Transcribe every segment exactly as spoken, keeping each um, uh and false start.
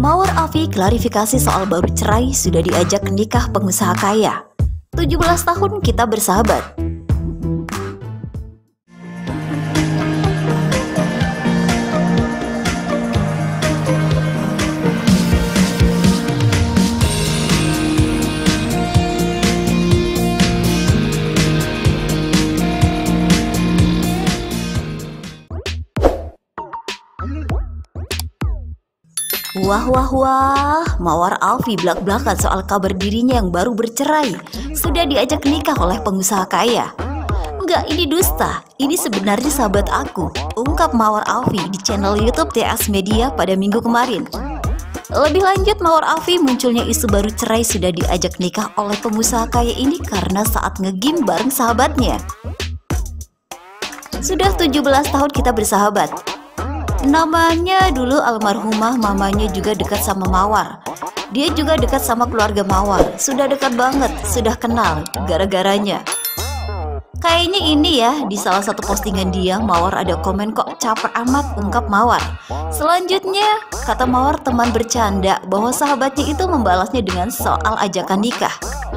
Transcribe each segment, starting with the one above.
Mawar Afi klarifikasi soal baru cerai sudah diajak nikah pengusaha kaya. tujuh belas tahun kita bersahabat. Wah wah wah, Mawar Afi belak-belakan soal kabar dirinya yang baru bercerai sudah diajak nikah oleh pengusaha kaya. Enggak, ini dusta, ini sebenarnya sahabat aku, ungkap Mawar Afi di channel YouTube T S Media pada minggu kemarin. Lebih lanjut, Mawar Afi munculnya isu baru cerai sudah diajak nikah oleh pengusaha kaya ini karena saat nge-game bareng sahabatnya. Sudah tujuh belas tahun kita bersahabat. Namanya dulu almarhumah mamanya juga dekat sama Mawar. Dia juga dekat sama keluarga Mawar. Sudah dekat banget, sudah kenal gara-garanya. Kayaknya ini ya, di salah satu postingan dia Mawar ada komen kok capek amat, ungkap Mawar. Selanjutnya kata Mawar teman bercanda bahwa sahabatnya itu membalasnya dengan soal ajakan nikah.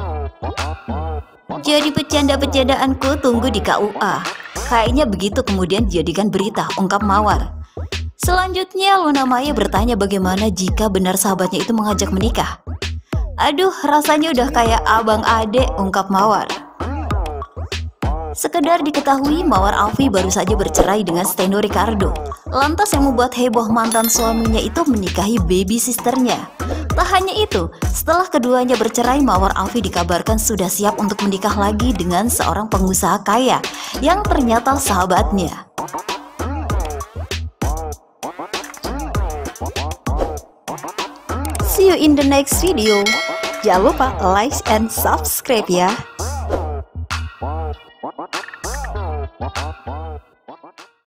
Jadi bercanda-bercandaanku tunggu di K U A. Kayaknya begitu kemudian dijadikan berita, ungkap Mawar. Selanjutnya Luna Maya bertanya bagaimana jika benar sahabatnya itu mengajak menikah. Aduh, rasanya udah kayak abang adek, ungkap Mawar. Sekedar diketahui, Mawar Afi baru saja bercerai dengan Steno Ricardo. Lantas yang membuat heboh mantan suaminya itu menikahi baby sisternya. Tak hanya itu, setelah keduanya bercerai, Mawar Afi dikabarkan sudah siap untuk menikah lagi dengan seorang pengusaha kaya yang ternyata sahabatnya. See you in the next video. Jangan lupa like and subscribe ya.